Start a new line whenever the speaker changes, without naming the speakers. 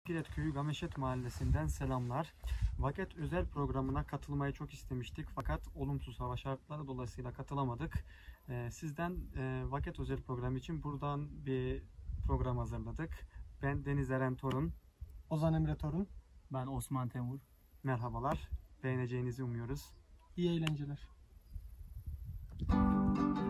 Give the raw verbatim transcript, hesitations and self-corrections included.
İskilet Köyü Gameşet Mahallesi'nden selamlar. Vaket özel programına katılmayı çok istemiştik fakat olumsuz hava şartları dolayısıyla katılamadık. Ee, sizden e, Vaket özel programı için buradan bir program hazırladık. Ben Deniz Eren Torun.
Ozan Emre Torun.
Ben Osman Temur.
Merhabalar. Beğeneceğinizi umuyoruz.
İyi eğlenceler.